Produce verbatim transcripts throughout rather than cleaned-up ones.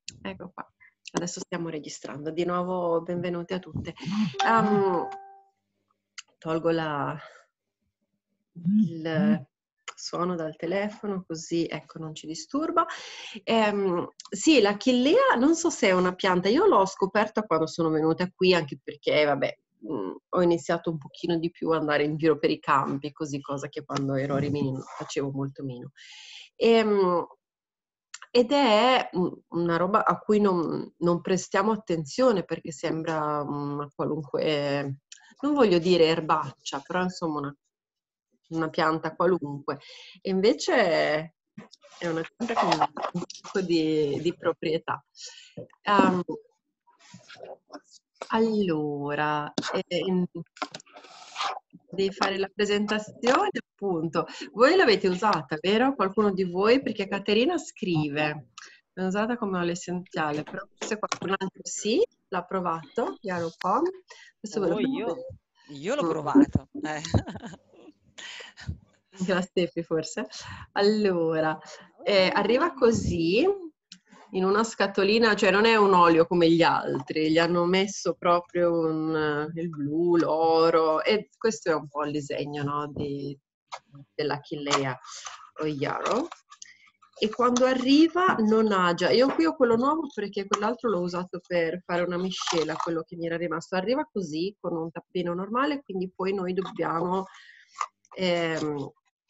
Ecco qua, adesso stiamo registrando. Di nuovo benvenute a tutte. Um, tolgo la, il suono dal telefono così ecco non ci disturba. Um, sì, la chillea non so se è una pianta, io l'ho scoperta quando sono venuta qui, anche perché vabbè mh, ho iniziato un pochino di più ad andare in giro per i campi, così, cosa che quando ero a Rimini facevo molto meno. E, um, Ed è una roba a cui non, non prestiamo attenzione perché sembra una qualunque, non voglio dire erbaccia, però insomma una, una pianta qualunque. E invece è una pianta con un sacco di, di proprietà. Um, allora, ehm, devi fare la presentazione, appunto. Voi l'avete usata, vero? Qualcuno di voi? Perché Caterina scrive, l'ho usata come olio essenziale, però forse qualcun altro sì, l'ha provato, Chiaro Pom. Adesso ve lo Oh, faccio io, vedere. io l'ho Mm. provato. Eh. Anche la Steffi forse. Allora, eh, arriva così, in una scatolina, cioè non è un olio come gli altri, gli hanno messo proprio un, il blu, l'oro, e questo è un po' il disegno, no, di, della Chillea o Yarrow. E quando arriva non agia. Io qui ho quello nuovo perché quell'altro l'ho usato per fare una miscela, quello che mi era rimasto. Arriva così, con un tappino normale, quindi poi noi dobbiamo ehm,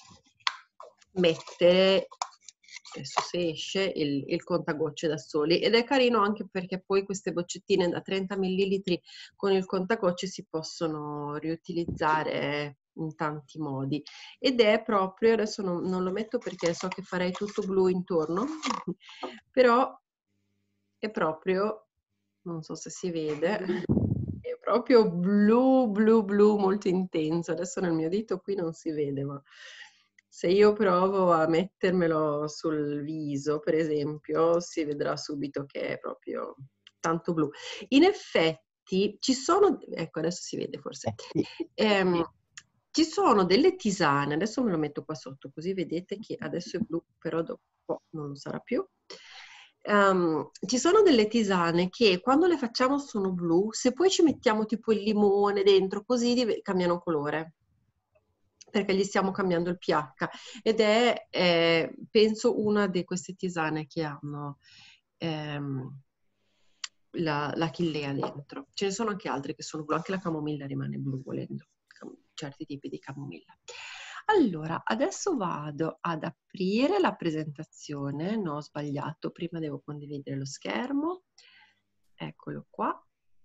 mettere, adesso se esce, il, il contagocce da soli. Ed è carino anche perché poi queste boccettine da trenta millilitri con il contagocce si possono riutilizzare in tanti modi. Ed è proprio, adesso non, non lo metto perché so che farei tutto blu intorno, però è proprio, non so se si vede, è proprio blu, blu, blu molto intenso. Adesso nel mio dito qui non si vede, ma se io provo a mettermelo sul viso, per esempio, si vedrà subito che è proprio tanto blu. In effetti ci sono, ecco adesso si vede forse, ehm, ci sono delle tisane, adesso me lo metto qua sotto così vedete che adesso è blu, però dopo non lo sarà più. Um, ci sono delle tisane che quando le facciamo sono blu, se poi ci mettiamo tipo il limone dentro così div- cambiano colore perché gli stiamo cambiando il pH ed è eh, penso una di queste tisane che hanno ehm, la, la chillea dentro. Ce ne sono anche altre che sono blu, anche la camomilla rimane blu volendo, certi tipi di camomilla. Allora, adesso vado ad aprire la presentazione, no, ho sbagliato, prima devo condividere lo schermo, eccolo qua.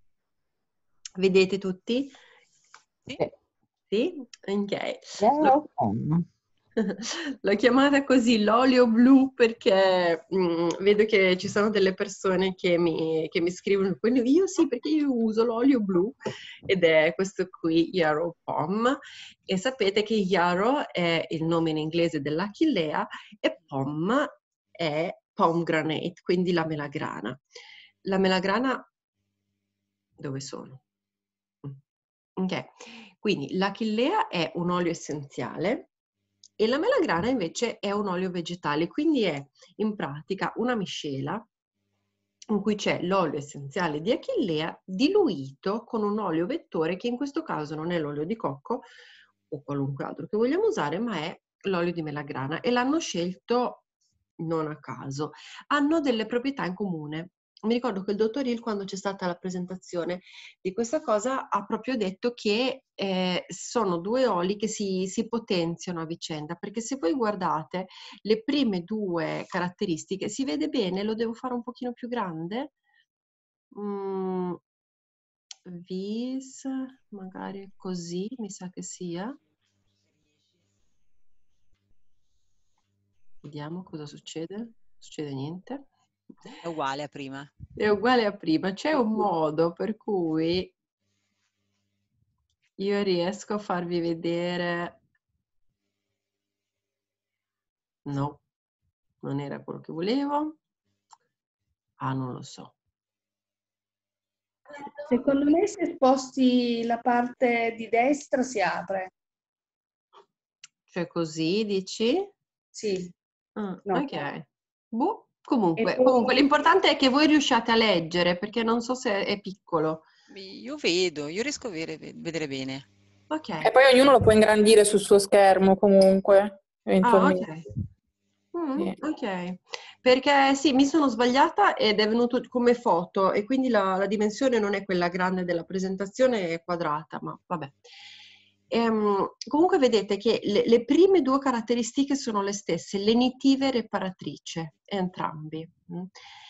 Vedete tutti? Sì? Sì? Ok. Yellow Pom. L'ho chiamata così l'olio blu perché mh, vedo che ci sono delle persone che mi, che mi scrivono, quindi io sì perché io uso l'olio blu ed è questo qui, Yarrow Pom, e sapete che Yarrow è il nome in inglese dell'achillea e Pom è pomegranate, quindi la melagrana. La melagrana dove sono? Ok, quindi l'achillea è un olio essenziale e la melagrana invece è un olio vegetale, quindi è in pratica una miscela in cui c'è l'olio essenziale di achillea diluito con un olio vettore che in questo caso non è l'olio di cocco o qualunque altro che vogliamo usare, ma è l'olio di melagrana e l'hanno scelto non a caso. Hanno delle proprietà in comune. Mi ricordo che il dottor Hill, quando c'è stata la presentazione di questa cosa, ha proprio detto che eh, sono due oli che si, si potenziano a vicenda, perché se voi guardate le prime due caratteristiche, si vede bene, lo devo fare un pochino più grande? Mm, vis, magari così, mi sa che sia. Vediamo cosa succede. Non succede niente. È uguale a prima. È uguale a prima. C'è un modo per cui io riesco a farvi vedere. No, non era quello che volevo. Ah, non lo so. Secondo me se sposti la parte di destra si apre. Cioè così, dici? Sì, Ah, no. ok. Boh. Comunque, poi- comunque l'importante è che voi riusciate a leggere, perché non so se è piccolo. Io vedo, io riesco a vedere, vedere bene. Ok. E poi ognuno lo può ingrandire sul suo schermo comunque, Ah, eventualmente. ok. Mm, Sì. ok. Perché sì, mi sono sbagliata ed è venuto come foto e quindi la, la dimensione non è quella grande della presentazione, è quadrata, ma vabbè. Ehm, comunque vedete che le, le prime due caratteristiche sono le stesse, lenitive e reparatrice, entrambi. Mm.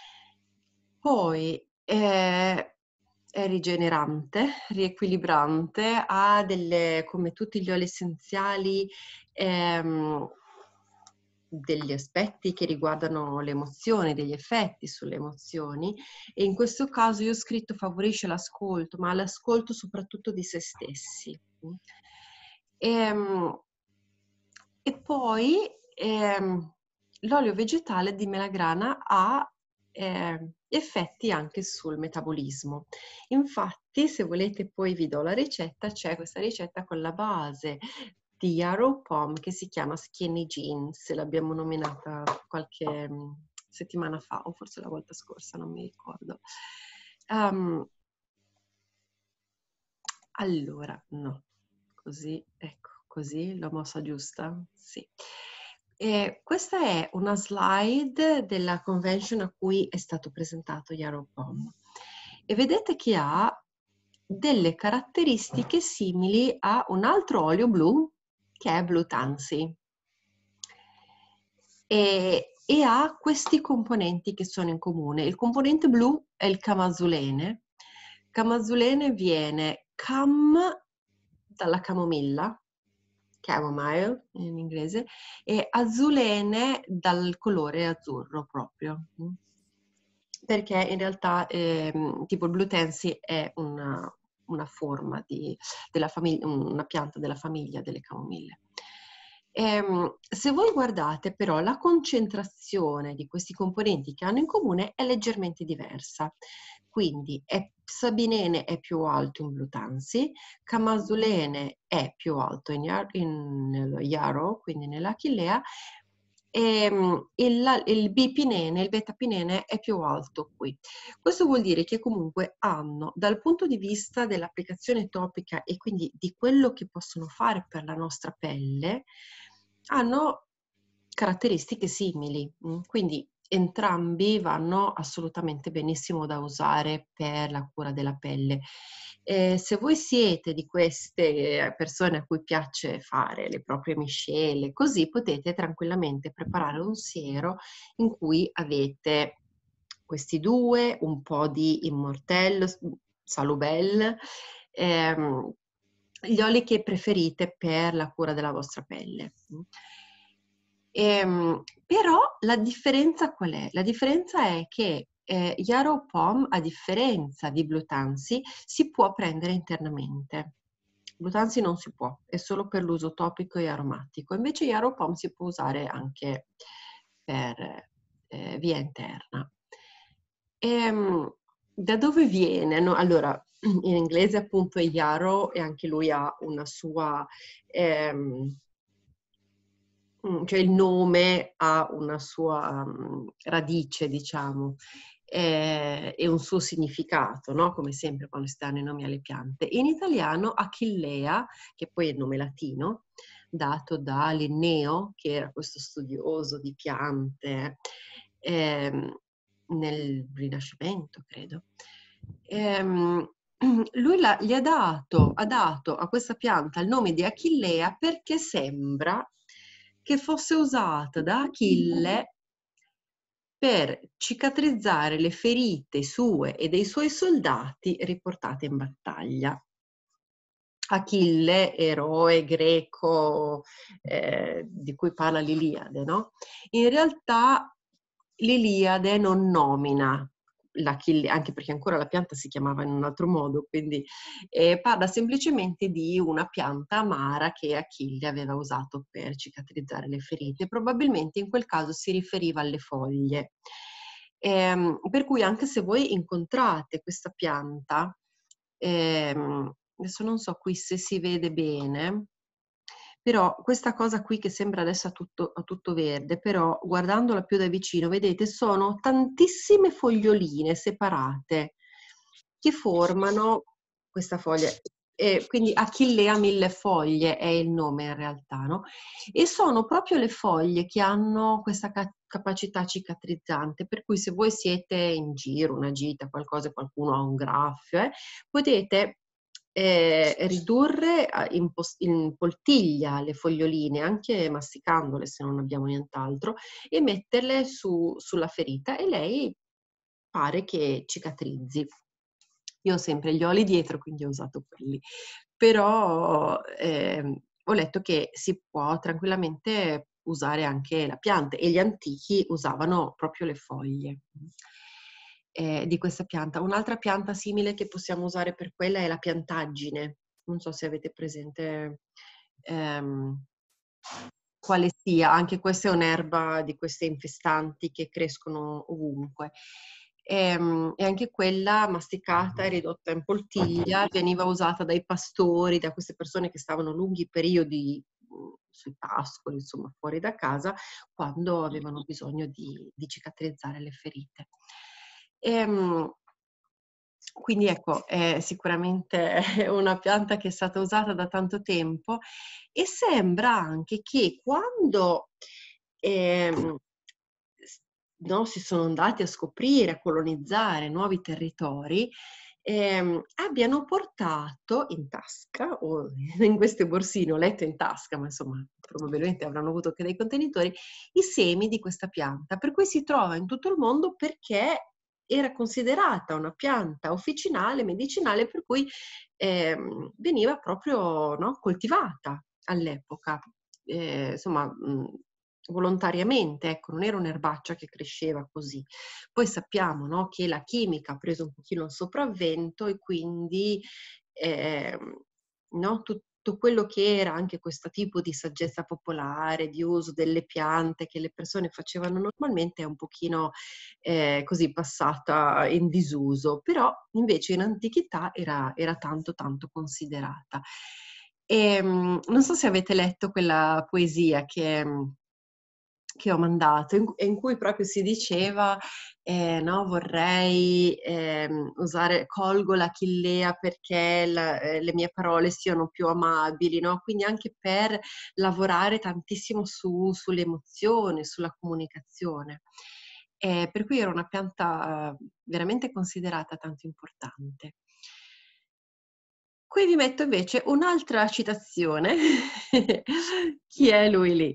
Poi eh, è rigenerante, riequilibrante, ha delle, come tutti gli oli essenziali, ehm, degli aspetti che riguardano le emozioni, degli effetti sulle emozioni, e in questo caso io ho scritto favorisce l'ascolto, ma l'ascolto soprattutto di se stessi. Ehm, E, poi ehm, l'olio vegetale di melagrana ha eh, effetti anche sul metabolismo. Infatti, se volete poi vi do la ricetta, c'è questa ricetta con la base di Yarrow Pom che si chiama Skinny Jeans, l'abbiamo nominata qualche mm, settimana fa o forse la volta scorsa, non mi ricordo. Um, allora, no, così, ecco, così, l'ho mossa giusta? Sì. E questa è una slide della convention a cui è stato presentato Yarrow Pom e vedete che ha delle caratteristiche simili a un altro olio blu che è Blue Tansy e, e ha questi componenti che sono in comune. Il componente blu è il camazulene. Camazulene viene cam dalla camomilla, chamomile in inglese, e azulene dal colore azzurro proprio. Perché in realtà ehm, tipo il Blue Tansy è una, una forma di, della famiglia, una pianta della famiglia delle camomille. Ehm, se voi guardate però la concentrazione di questi componenti che hanno in comune è leggermente diversa. Quindi è, sabinene è più alto in Blue Tansy, camazulene è più alto in, in, nello Yarrow, quindi nell'achillea, e il, il bipinene, il betapinene è più alto qui. Questo vuol dire che comunque hanno, dal punto di vista dell'applicazione topica e quindi di quello che possono fare per la nostra pelle, hanno caratteristiche simili. Quindi entrambi vanno assolutamente benissimo da usare per la cura della pelle. Eh, se voi siete di queste persone a cui piace fare le proprie miscele, così potete tranquillamente preparare un siero in cui avete questi due, un po' di immortello, salubelle, ehm, gli oli che preferite per la cura della vostra pelle. Ehm, però la differenza qual è? La differenza è che eh, Yarrow Pom, a differenza di Blue Tansy, si può prendere internamente. Blue Tansy non si può, è solo per l'uso topico e aromatico. Invece Yarrow Pom si può usare anche per eh, via interna. Ehm, da dove viene? No? Allora, in inglese appunto è Yarrow e anche lui ha una sua... Ehm, cioè il nome ha una sua um, radice, diciamo, eh, e un suo significato, no? Come sempre quando si danno i nomi alle piante. In italiano Achillea, che poi è il nome latino, dato da Linneo, che era questo studioso di piante ehm, nel Rinascimento, credo. Ehm, lui la, gli ha dato, ha dato a questa pianta il nome di Achillea perché sembra che fosse usata da Achille per cicatrizzare le ferite sue e dei suoi soldati riportate in battaglia. Achille, eroe greco eh, di cui parla l'Iliade, no? In realtà l'Iliade non nomina l'Achille, anche perché ancora la pianta si chiamava in un altro modo, quindi eh, parla semplicemente di una pianta amara che Achille aveva usato per cicatrizzare le ferite. Probabilmente in quel caso si riferiva alle foglie. Ehm, per cui anche se voi incontrate questa pianta, ehm, adesso non so qui se si vede bene, Però questa cosa qui che sembra adesso a tutto, a tutto verde, però guardandola più da vicino, vedete, sono tantissime foglioline separate che formano questa foglia. E quindi Achillea mille foglie è il nome in realtà, no? E sono proprio le foglie che hanno questa ca- capacità cicatrizzante, per cui se voi siete in giro, una gita, qualcosa, qualcuno ha un graffio, eh, potete eh, ridurre a- in, pos- in poltiglia le foglioline, anche masticandole se non abbiamo nient'altro, e metterle su- sulla ferita e lei pare che cicatrizzi. Io ho sempre gli oli dietro, quindi ho usato quelli. Però ehm, ho letto che si può tranquillamente usare anche la pianta e gli antichi usavano proprio le foglie eh, di questa pianta. Un'altra pianta simile che possiamo usare per quella è la piantaggine. Non so se avete presente ehm, quale sia, anche questa è un'erba di queste infestanti che crescono ovunque. E, e anche quella masticata e ridotta in poltiglia veniva usata dai pastori, da queste persone che stavano lunghi periodi mh, sui pascoli, insomma fuori da casa, quando avevano bisogno di, di cicatrizzare le ferite. E, mh, quindi ecco, è sicuramente una pianta che è stata usata da tanto tempo e sembra anche che quando ehm, no, si sono andati a scoprire, a colonizzare nuovi territori, ehm, abbiano portato in tasca, o in queste borsine, ho letto in tasca, ma insomma probabilmente avranno avuto anche dei contenitori, i semi di questa pianta, per cui si trova in tutto il mondo perché era considerata una pianta officinale, medicinale, per cui ehm, veniva proprio no, coltivata all'epoca. Eh, insomma, mh, volontariamente, ecco, non era un'erbaccia che cresceva così. Poi sappiamo, no, che la chimica ha preso un pochino il sopravvento e quindi eh, no, tutto quello che era anche questo tipo di saggezza popolare, di uso delle piante che le persone facevano normalmente è un pochino eh, così passata in disuso, però invece in antichità era, era tanto tanto considerata. E, non so se avete letto quella poesia che che ho mandato, in, in cui proprio si diceva, eh, no, vorrei ehm, usare, colgo l'Achillea perché la, eh, le mie parole siano più amabili, no? Quindi anche per lavorare tantissimo su, sulle emozioni, sulla comunicazione. Eh, per cui era una pianta eh, veramente considerata tanto importante. Qui vi metto invece un'altra citazione. Chi è lui lì?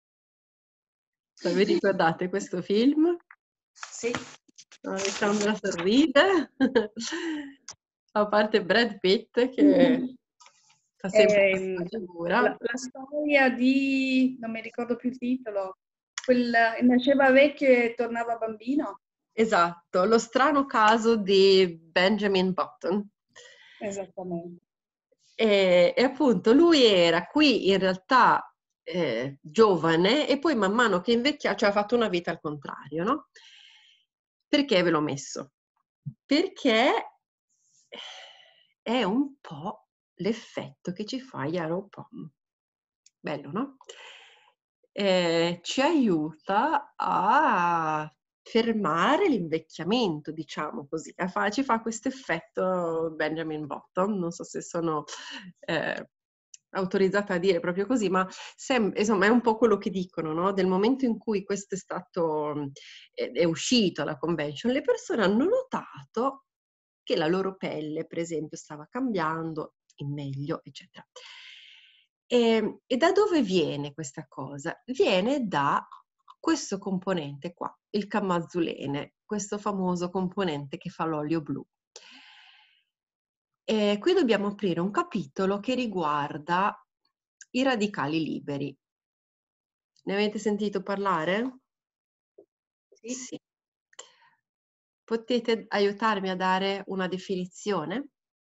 Vi ricordate questo film? Sì. Alessandra sorride, a parte Brad Pitt che fa sempre Ehm, questa figura. la, la storia di, non mi ricordo più il titolo, quel nasceva vecchio e tornava bambino. Esatto, lo strano caso di Benjamin Button. Esattamente. E, e appunto lui era qui in realtà eh, giovane e poi man mano che invecchiava, cioè ha fatto una vita al contrario, no? Perché ve l'ho messo? Perché è un po' l'effetto che ci fa Yellow Pom. Bello, no? Eh, ci aiuta a fermare l'invecchiamento, diciamo così. Fa, ci fa questo effetto Benjamin Button, non so se sono eh, autorizzata a dire proprio così, ma sem- insomma è un po' quello che dicono, no? Del momento in cui questo è stato, è, è uscito alla convention, le persone hanno notato che la loro pelle, per esempio, stava cambiando in meglio, eccetera. E, e da dove viene questa cosa? Viene da questo componente qua, il cammazzulene, questo famoso componente che fa l'olio blu. E qui dobbiamo aprire un capitolo che riguarda i radicali liberi. Ne avete sentito parlare? Sì. Sì. Potete aiutarmi a dare una definizione?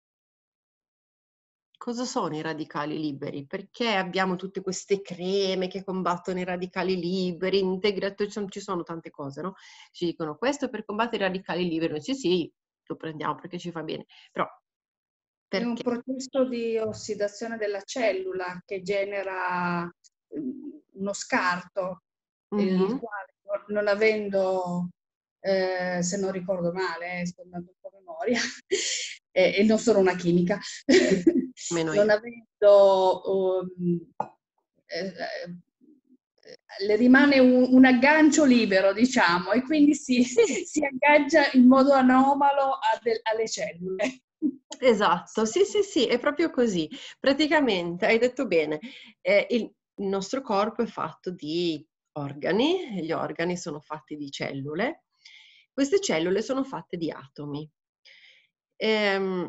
Cosa sono i radicali liberi? Perché abbiamo tutte queste creme che combattono i radicali liberi, integratori, ci sono tante cose, no? Ci dicono questo per combattere i radicali liberi, noi sì sì, lo prendiamo perché ci fa bene, però È un Perché? processo di ossidazione della cellula che genera mm, uno scarto, il Mhm. quale non non avendo, eh, se non ricordo male, eh, sto andando un po' a memoria, e, e non sono una chimica, Meno non io. avendo, um, eh, eh, le rimane un, un aggancio libero, diciamo, e quindi si, Sì, si aggancia in modo anomalo a del- alle cellule. esatto, sì, sì, sì, è proprio così. Praticamente, hai detto bene, eh, il, il nostro corpo è fatto di organi, gli organi sono fatti di cellule, queste cellule sono fatte di atomi. Ehm,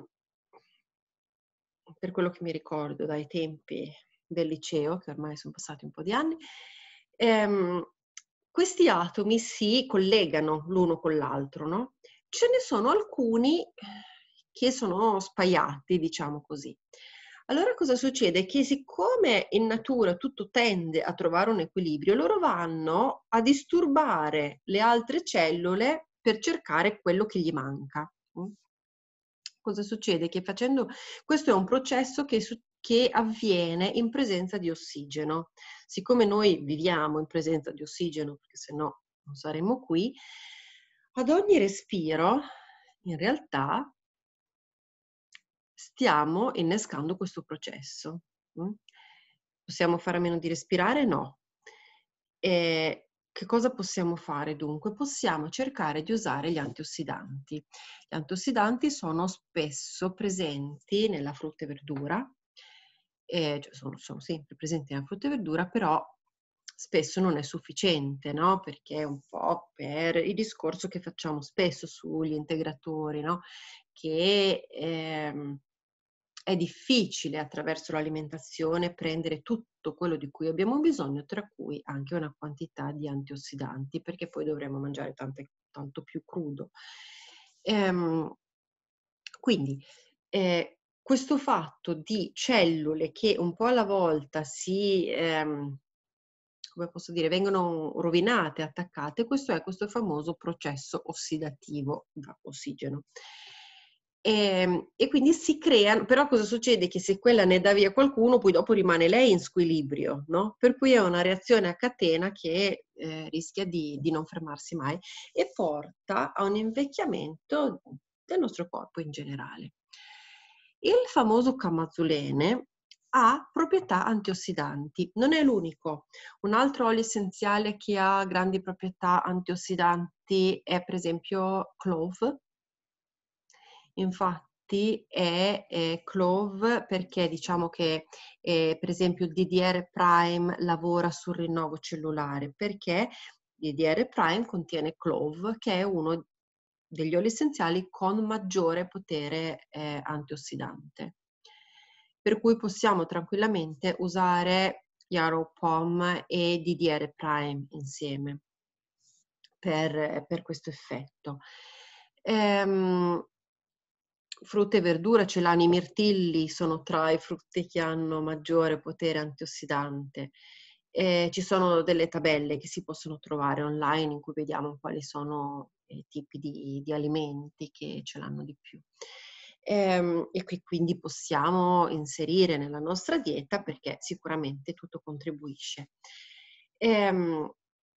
per quello che mi ricordo dai tempi del liceo, che ormai sono passati un po' di anni, ehm, questi atomi si collegano l'uno con l'altro, no? Ce ne sono alcuni che sono spaiati, diciamo così. Allora cosa succede? Che siccome in natura tutto tende a trovare un equilibrio, loro vanno a disturbare le altre cellule per cercare quello che gli manca. Cosa succede? Che facendo questo è un processo che, su- che avviene in presenza di ossigeno. Siccome noi viviamo in presenza di ossigeno, perché se no non saremmo qui, ad ogni respiro, in realtà, stiamo innescando questo processo. mm? Possiamo fare a meno di respirare? No. E che cosa possiamo fare dunque? Possiamo cercare di usare gli antiossidanti. Gli antiossidanti sono spesso presenti nella frutta e verdura, eh, cioè sono, sono sempre presenti nella frutta e verdura, però spesso non è sufficiente, no? Perché è un po' per il discorso che facciamo spesso sugli integratori, no? Che ehm, è difficile attraverso l'alimentazione prendere tutto quello di cui abbiamo bisogno, tra cui anche una quantità di antiossidanti, perché poi dovremo mangiare tante, tanto più crudo. Ehm, quindi eh, questo fatto di cellule che un po' alla volta si, ehm, come posso dire, vengono rovinate, attaccate, questo è questo famoso processo ossidativo da ossigeno. E, e quindi si creano, però cosa succede? Che se quella ne dà via qualcuno, poi dopo rimane lei in squilibrio, no? Per cui è una reazione a catena che eh, rischia di, di non fermarsi mai e porta a un invecchiamento del nostro corpo in generale. Il famoso camazulene ha proprietà antiossidanti, non è l'unico. Un altro olio essenziale che ha grandi proprietà antiossidanti è per esempio clove. Infatti è, è clove perché diciamo che eh, per esempio il D D R prime lavora sul rinnovo cellulare perché il D D R prime contiene clove che è uno degli oli essenziali con maggiore potere eh, antiossidante. Per cui possiamo tranquillamente usare Yarrow Pom e D D R prime insieme per, per questo effetto. Ehm, frutta e verdura, celani e mirtilli sono tra i frutti che hanno maggiore potere antiossidante. Eh, ci sono delle tabelle che si possono trovare online in cui vediamo quali sono i tipi di, di alimenti che ce l'hanno di più. Ehm, e qui quindi possiamo inserire nella nostra dieta perché sicuramente tutto contribuisce. Ehm,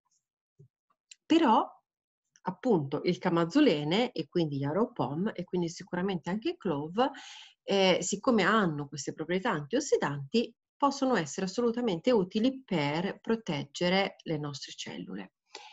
però appunto il camazulene e quindi gli aropom e quindi sicuramente anche il clove, eh, siccome hanno queste proprietà antiossidanti, possono essere assolutamente utili per proteggere le nostre cellule.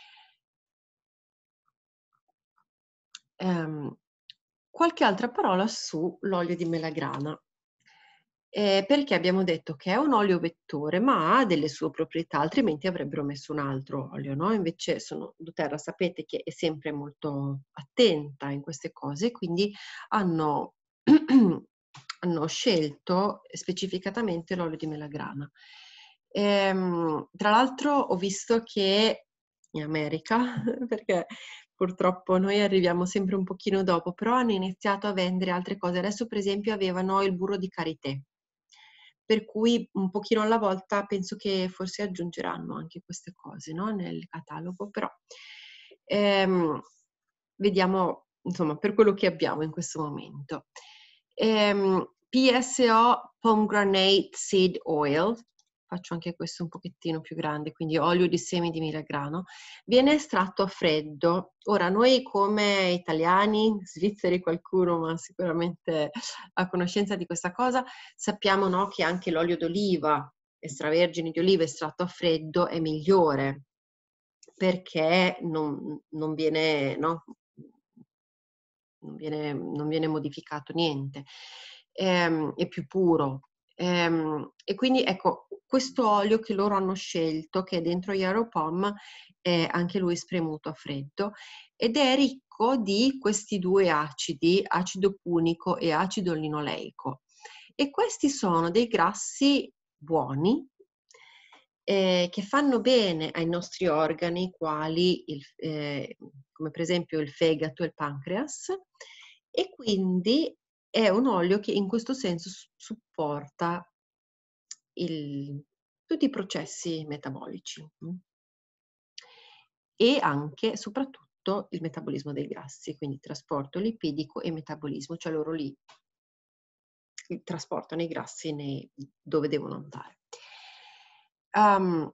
Um, qualche altra parola sull'olio di melagrana. Eh, perché abbiamo detto che è un olio vettore, ma ha delle sue proprietà, altrimenti avrebbero messo un altro olio, no? Invece sono, doTERRA sapete che è sempre molto attenta in queste cose, quindi hanno, hanno scelto specificatamente l'olio di melagrana. Ehm, tra l'altro ho visto che in America, perché purtroppo noi arriviamo sempre un pochino dopo, però hanno iniziato a vendere altre cose. Adesso per esempio avevano il burro di karité, per cui un pochino alla volta penso che forse aggiungeranno anche queste cose, no? Nel catalogo, però ehm, vediamo insomma per quello che abbiamo in questo momento. Ehm, P S O Pomegranate Seed Oil, faccio anche questo un pochettino più grande, quindi olio di semi di melagrano, viene estratto a freddo. Ora, noi come italiani, svizzeri qualcuno, ma sicuramente a conoscenza di questa cosa, sappiamo, no, che anche l'olio d'oliva, extravergine di oliva estratto a freddo è migliore, perché non, non viene, no, non viene, non viene modificato niente, ehm, è più puro. Ehm, e quindi ecco, questo olio che loro hanno scelto, che è dentro Yaropom, è anche lui spremuto a freddo ed è ricco di questi due acidi, acido punico e acido linoleico. E questi sono dei grassi buoni, eh, che fanno bene ai nostri organi, quali il, eh, come per esempio il fegato e il pancreas, e quindi è un olio che in questo senso supporta il, tutti i processi metabolici e anche, soprattutto, il metabolismo dei grassi, quindi trasporto lipidico e metabolismo, cioè loro lì trasportano i grassi nei, dove devono andare. Um,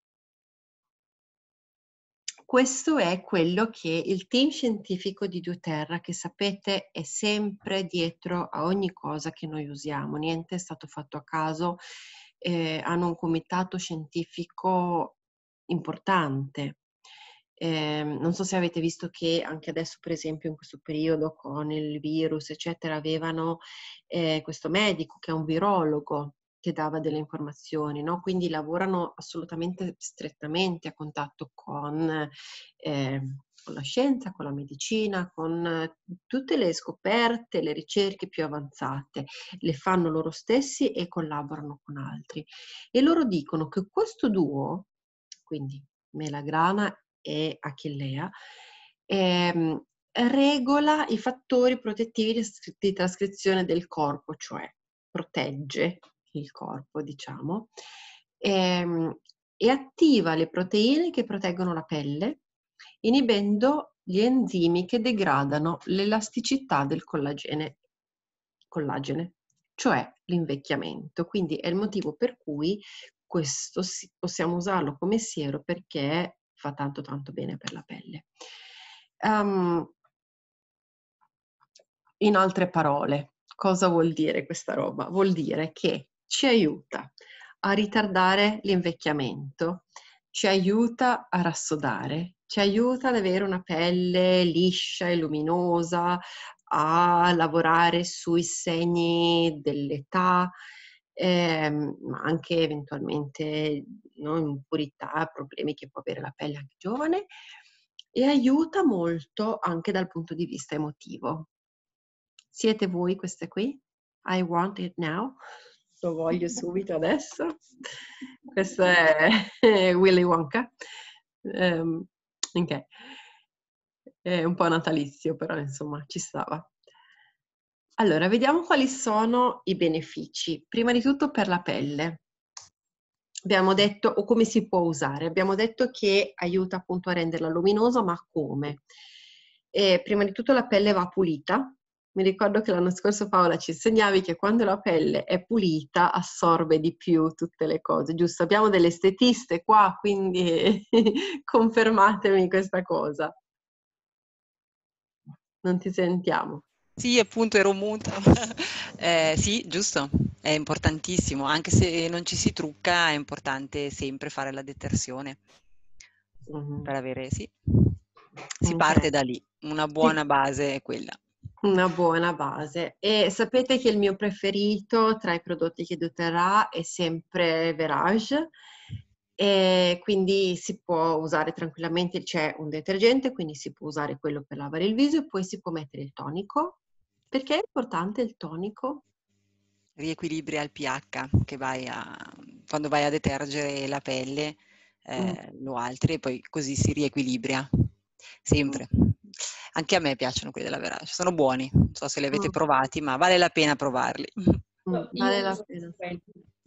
Questo è quello che il team scientifico di doTERRA, che sapete è sempre dietro a ogni cosa che noi usiamo, niente è stato fatto a caso, eh, hanno un comitato scientifico importante. Eh, non so se avete visto che anche adesso, per esempio, in questo periodo con il virus, eccetera, avevano eh, questo medico che è un virologo che dava delle informazioni, no? Quindi lavorano assolutamente strettamente a contatto con, eh, con la scienza, con la medicina, con eh, tutte le scoperte, le ricerche più avanzate, le fanno loro stessi e collaborano con altri. E loro dicono che questo duo, quindi melagrana e achillea, ehm, regola i fattori protettivi di, di trascrizione del corpo, cioè protegge il corpo, diciamo, ehm, e attiva le proteine che proteggono la pelle, inibendo gli enzimi che degradano l'elasticità del collagene, collagene, cioè l'invecchiamento. Quindi è il motivo per cui questo si, possiamo usarlo come siero, perché fa tanto tanto bene per la pelle. Um, in altre parole, cosa vuol dire questa roba? Vuol dire che ci aiuta a ritardare l'invecchiamento, ci aiuta a rassodare, ci aiuta ad avere una pelle liscia e luminosa, a lavorare sui segni dell'età, ehm, ma anche eventualmente, no, impurità, problemi che può avere la pelle anche giovane, e aiuta molto anche dal punto di vista emotivo. Siete voi queste qui? I want it now. Lo voglio subito adesso. Questo è Willy Wonka. Um, ok. È un po' natalizio, però insomma ci stava. Allora, vediamo quali sono i benefici. Prima di tutto per la pelle. Abbiamo detto, o come si può usare, abbiamo detto che aiuta appunto a renderla luminosa, ma come? E prima di tutto la pelle va pulita. Mi ricordo che l'anno scorso, Paola, ci insegnavi che quando la pelle è pulita assorbe di più tutte le cose, giusto? Abbiamo delle estetiste qua, quindi confermatemi questa cosa. Non ti sentiamo. Sì, appunto ero muta. Eh, sì, giusto, è importantissimo, anche se non ci si trucca, è importante sempre fare la detersione Mm-hmm. per avere, sì, si Ok. parte da lì, una buona Sì. base è quella. Una buona base. E sapete che il mio preferito tra i prodotti che doTERRA è sempre Verage, e quindi si può usare tranquillamente, c'è un detergente, quindi si può usare quello per lavare il viso e poi si può mettere il tonico. Perché è importante il tonico? Riequilibria il pH che vai a, quando vai a detergere la pelle, eh, Mm. lo altri e poi così si riequilibria, sempre. Anche a me piacciono quelli della Verage, sono buoni, non so se li avete Mm. provati, ma vale la pena provarli. Mm, Io vale la uso pena. quelli.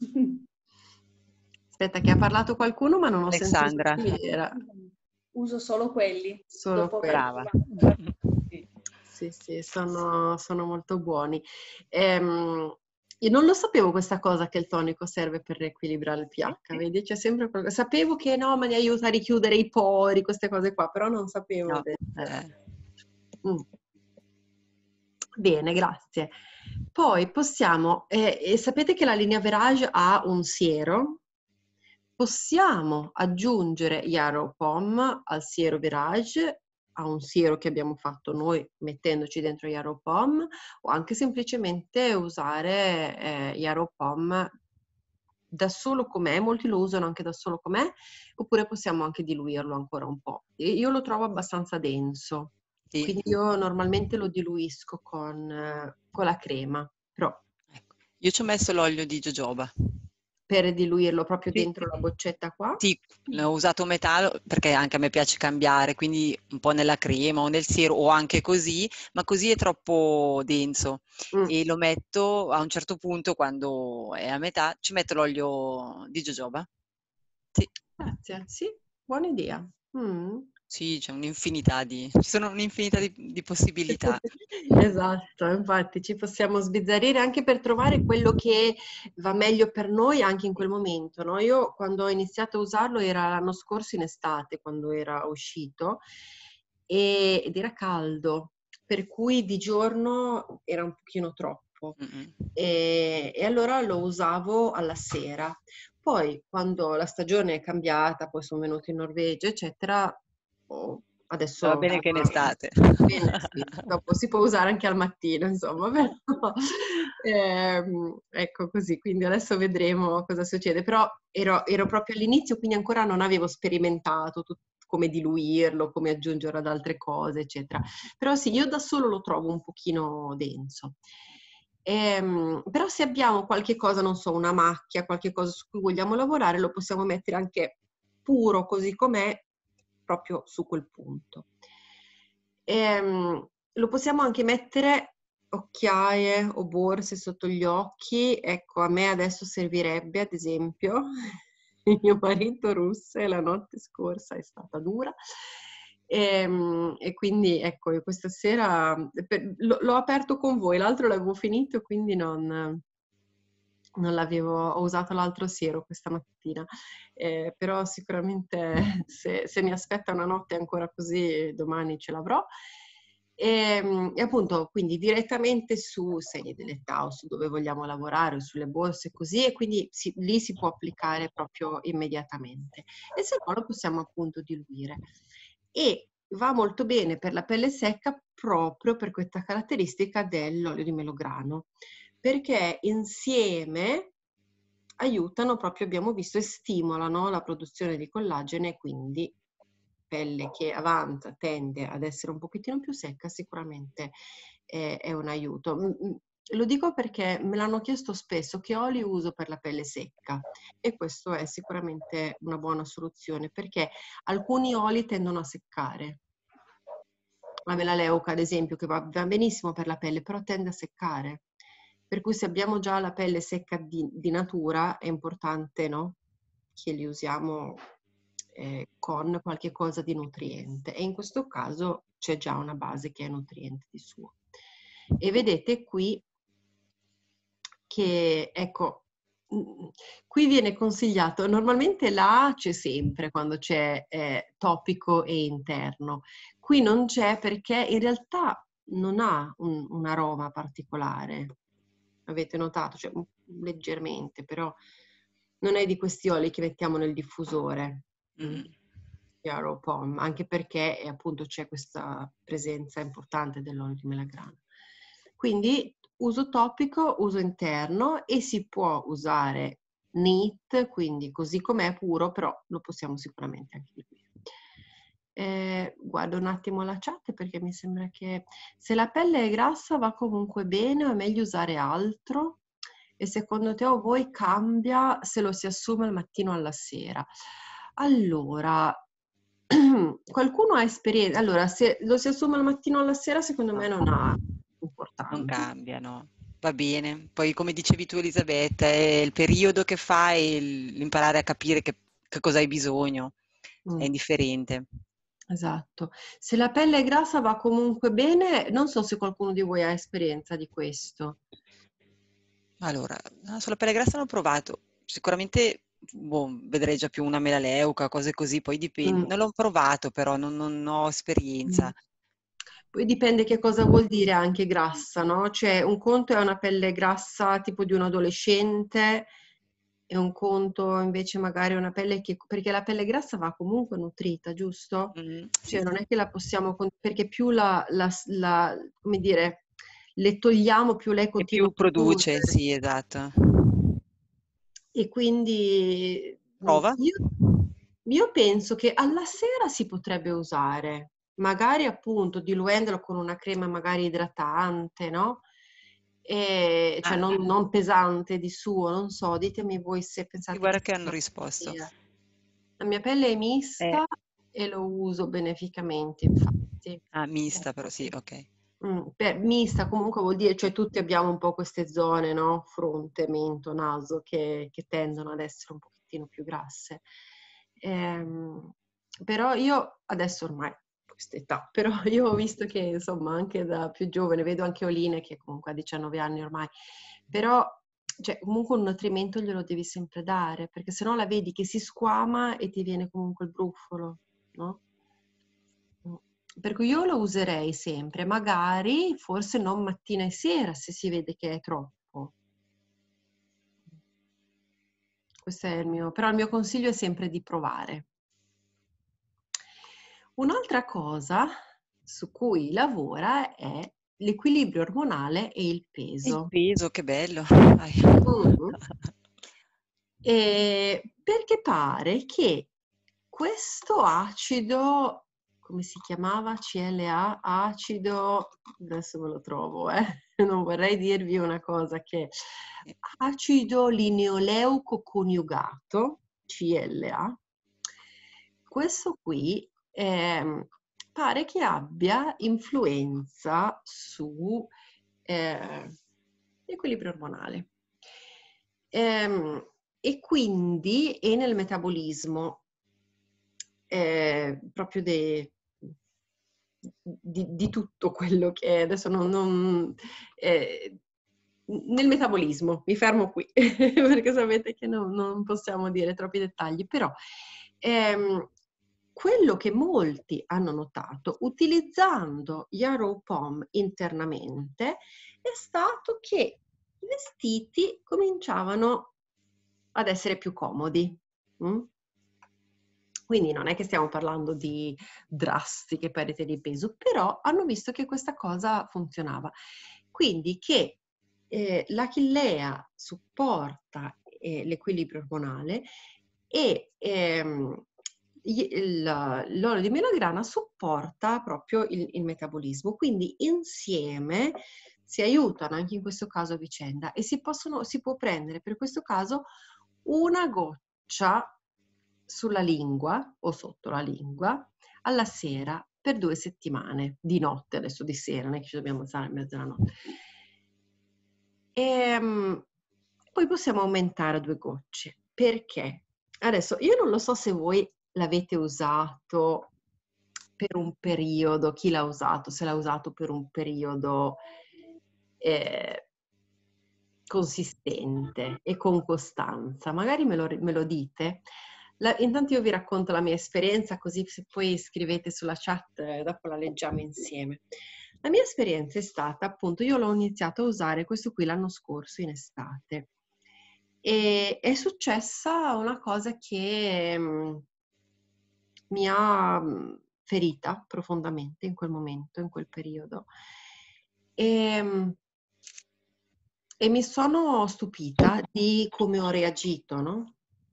Aspetta, che ha parlato qualcuno, ma non ho sentito Alexandra, chi era. Uso solo quelli. Solo Dopo aver quelli. brava. provato. Sì. Sì, sì, sono, sono molto buoni. Ehm, Io non lo sapevo questa cosa che il tonico serve per riequilibrare il pH, vedi? C'è sempre qualcosa. Sapevo che no, ma mi aiuta a richiudere i pori, queste cose qua, però non sapevo No, del- eh, Mm. Bene, grazie. Poi possiamo, eh, e sapete che la linea Verage ha un siero? Possiamo aggiungere Yarrow Pom al siero Verage, a un siero che abbiamo fatto noi mettendoci dentro Yarrow Pom, o anche semplicemente usare eh, Yarrow Pom da solo com'è, molti lo usano anche da solo com'è, oppure possiamo anche diluirlo ancora un po'. E io lo trovo abbastanza denso, sì. quindi io normalmente lo diluisco con, eh, con la crema, però Ecco. Io ci ho messo l'olio di jojoba. per diluirlo proprio Sì. dentro la boccetta qua. Sì, l'ho usato metà perché anche a me piace cambiare, quindi un po' nella crema o nel siero o anche così, ma così è troppo denso Mm. e lo metto a un certo punto, quando è a metà, ci metto l'olio di jojoba. Sì, Grazie, sì, buona idea. Mm. sì, c'è un'infinità di, ci sono un'infinità di, di possibilità. Esatto, infatti ci possiamo sbizzarrire anche per trovare quello che va meglio per noi anche in quel momento, no? Io quando ho iniziato a usarlo era l'anno scorso in estate, quando era uscito, e- ed era caldo, per cui di giorno era un pochino troppo. Mm-mm. E, e allora lo usavo alla sera. Poi quando la stagione è cambiata, poi sono venuta in Norvegia, eccetera, ho- Va adesso bene che in estate. bene, sì. Dopo si può usare anche al mattino, insomma, però ehm, ecco così, quindi adesso vedremo cosa succede, però ero, ero proprio all'inizio, quindi ancora non avevo sperimentato tut- come diluirlo, come aggiungere ad altre cose, eccetera. Però sì, io da solo lo trovo un pochino denso. Ehm, però se abbiamo qualche cosa, non so, una macchia, qualche cosa su cui vogliamo lavorare, lo possiamo mettere anche puro così com'è, proprio su quel punto. Ehm, lo possiamo anche mettere occhiaie o borse sotto gli occhi. Ecco, a me adesso servirebbe, ad esempio, il mio marito russe la notte scorsa è stata dura. E, e quindi ecco, io questa sera per, lo, l'ho aperto con voi, l'altro l'avevo finito, quindi non, non l'avevo, ho usato l'altro siero questa mattina, eh, però sicuramente se, se mi aspetta una notte ancora così, domani ce l'avrò. E, e appunto, quindi direttamente su sedie dell'età o su dove vogliamo lavorare o sulle borse così, e quindi si, lì si può applicare proprio immediatamente. E se no lo possiamo appunto diluire. E va molto bene per la pelle secca proprio per questa caratteristica dell'olio di melograno, perché insieme aiutano proprio, abbiamo visto, e stimolano la produzione di collagene, quindi pelle che avanza tende ad essere un pochettino più secca, sicuramente è, è un aiuto. Lo dico perché me l'hanno chiesto spesso che oli uso per la pelle secca, e questo è sicuramente una buona soluzione, perché alcuni oli tendono a seccare. La melaleuca, ad esempio, che va, va benissimo per la pelle, però tende a seccare. Per cui se abbiamo già la pelle secca di, di natura, è importante, no? Che li usiamo eh, con qualche cosa di nutriente. E in questo caso c'è già una base che è nutriente di suo. E vedete qui che, ecco, qui viene consigliato, normalmente la c'è sempre quando c'è eh, topico e interno. Qui non c'è perché in realtà non ha un, un aroma particolare. Avete notato? Cioè, leggermente, però non è di questi oli che mettiamo nel diffusore. Mm. Yarrow Pom, anche perché appunto c'è questa presenza importante dell'olio di melagrano. Quindi uso topico, uso interno, e si può usare neat, quindi così com'è puro, però lo possiamo sicuramente anche diluire. Eh, guardo un attimo la chat perché mi sembra che se la pelle è grassa va comunque bene o è meglio usare altro, e secondo te o voi cambia se lo si assume al mattino o alla sera? Allora, qualcuno ha esperienza, allora se lo si assume al mattino o alla sera secondo me non ha importanza. Non cambia, no. Va bene. Poi come dicevi tu Elisabetta, è il periodo che fai, il- l'imparare a capire che, che cosa hai bisogno, Mm. è indifferente. Esatto. Se la pelle è grassa va comunque bene, non so se qualcuno di voi ha esperienza di questo. Allora, no, sulla pelle grassa l'ho provato. Sicuramente boh, vedrei già più una melaleuca, cose così, poi dipende. Mm, Non l'ho provato però, non, non ho mm. esperienza. Poi dipende che cosa vuol dire anche grassa, no? Cioè un conto è una pelle grassa tipo di un adolescente e un conto invece magari è una pelle che... perché la pelle grassa va comunque nutrita, giusto? Mm, Cioè sì, non è che la possiamo... con- perché più la, la- la- come dire, le togliamo, più lei e continua più a produce, produrre. sì, esatto. E quindi mh, Prova? io, io penso che alla sera si potrebbe usare, magari appunto diluendolo con una crema magari idratante, no? E, cioè Ah, non, non pesante di suo, non so, ditemi voi se sì, pensate che guarda che hanno sia risposto. sia. La mia pelle è Eh, mista e lo uso beneficamente, infatti. ah, mista però, sì, ok. Mm, per- mista comunque vuol dire, cioè tutti abbiamo un po' queste zone, no? Fronte, mento, naso, che, che tendono ad essere un pochettino più grasse. Ehm, però io adesso ormai, questa età, però io ho visto che insomma anche da più giovane, vedo anche Oline che comunque ha diciannove anni ormai, però cioè, comunque un nutrimento glielo devi sempre dare, perché sennò la vedi che si squama e ti viene comunque il brufolo, no? Per cui io lo userei sempre, magari forse non mattina e sera se si vede che è troppo. Questo è il mio, però il mio consiglio è sempre di provare. Un'altra cosa su cui lavora è l'equilibrio ormonale e il E il peso. peso, che bello. Vai. Mhm. E perché pare che questo acido, come si chiamava? C L A, acido, adesso me lo trovo, eh. Non vorrei dirvi una cosa che acido lineoleuco coniugato, C L A, questo qui ehm, pare che abbia influenza su eh, l'equilibrio ormonale. Ehm, e quindi e nel metabolismo eh, proprio de- di, di tutto quello che è, adesso non, non eh, nel metabolismo, mi fermo qui perché sapete che no, non possiamo dire troppi dettagli, però ehm, quello che molti hanno notato utilizzando Yarrow Pom internamente è stato che i vestiti cominciavano ad essere più comodi. Mm? Quindi non è che stiamo parlando di drastiche perdite di peso, però hanno visto che questa cosa funzionava. Quindi che eh, l'achillea supporta eh, l'equilibrio ormonale e ehm, gli- il- l'olio di melagrana supporta proprio il, il metabolismo. Quindi insieme si aiutano anche in questo caso a vicenda e si possono, si può prendere per questo caso una goccia sulla lingua o sotto la lingua alla sera per due settimane, di notte, adesso di sera, non è che ci dobbiamo alzare a mezzanotte. E um, poi possiamo aumentare a due gocce. Perché? Adesso io non lo so se voi l'avete usato per un periodo, chi l'ha usato, se l'ha usato per un periodo eh, consistente e con costanza. Magari me lo, me lo dite. La, intanto io vi racconto la mia esperienza, così se poi scrivete sulla chat, eh, dopo la leggiamo insieme. La mia esperienza è stata, appunto, io l'ho iniziato a usare questo qui l'anno scorso in estate e è successa una cosa che mh, mi ha mh, ferita profondamente in quel momento, in quel periodo. E, mh, e mi sono stupita di come ho reagito, no?